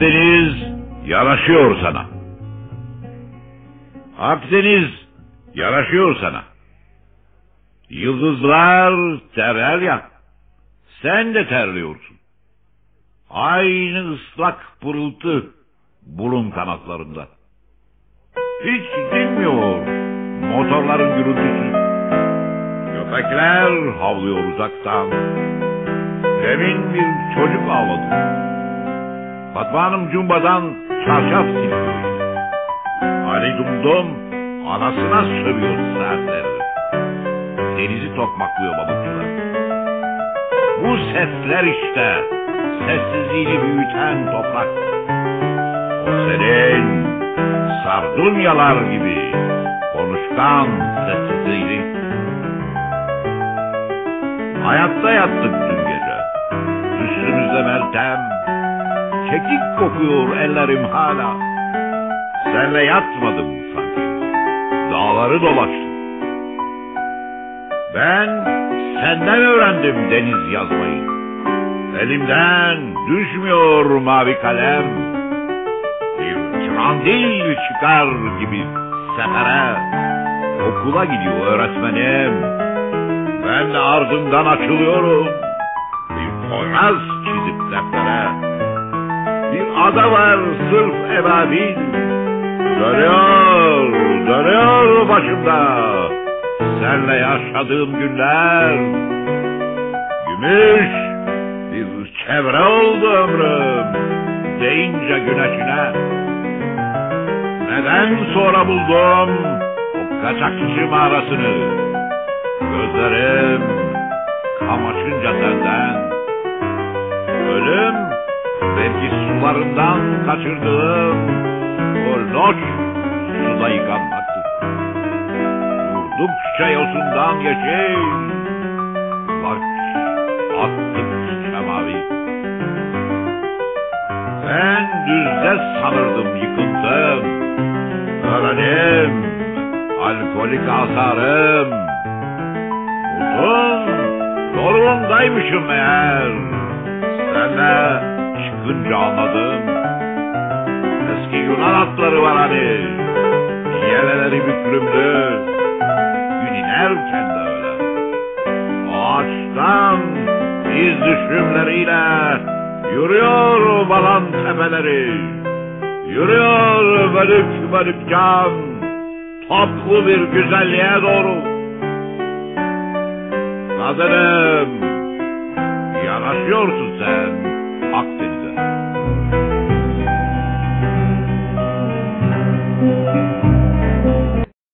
Akdeniz yaraşıyor sana. Akdeniz yaraşıyor sana. Yıldızlar terler ya. Sen de terliyorsun. Aynı ıslak pırıltı burun kanatlarında. Hiç dinmiyor motorların gürültüsü. Köpekler havlıyor uzaktan. Demin bir çocuk ağladı. Fatma Hanım cumbadan çarşaf siliyor. Ali Dumdum anasına sövüyor saatlerdir. Denizi tokmaklıyor balıkçılar. Bu sesler işte sessizliğini büyüten toprak. O senin sardunyalar gibi konuşkan sessizliğini. Hayatta yattık dün gece. Üstümüzde Meltem. Kekik kokuyor ellerim hala. Senle yatmadım sanki. Dağları dolaştım. Ben senden öğrendim deniz yazmayı. Elimden düşmüyor mavi kalem. Bir trandil çıkar gibi sefere. Okula gidiyor öğretmenim. Ben de ardından açılıyorum. Bir Poyraz çizip deftere. Bir ada var sırf ebabil. Dönüyor, dönüyor başımda. Senle yaşadığım günler. Gümüş bir çevre oldu ömrüm. Deyince güneşine. Neden sonra buldum o kaçakçı mağarasını? Gözlerim kamaşınca senden. Ölüm belki sularından kaçırdığım o loş suda yıkanmaktır. Vurdukça yosundan yeşil, bak attıkça mavi. Ben düzde sanırdım yıkıldım. Öğrenim, alkolik hasarım. Uzun yolundaymışım meğer. Senle çıkınca anladım. Eski Yunan atları var hani. Yeleleri büklümdü. Gün inerken de öyle. Ağaçtan iz düşümleriyle yürüyor balan tepeleri. Yürüyor bölük bölük can. Toplu bir güzelliğe doğru. Kadınım, yanaşıyorsun sen Akdeniz.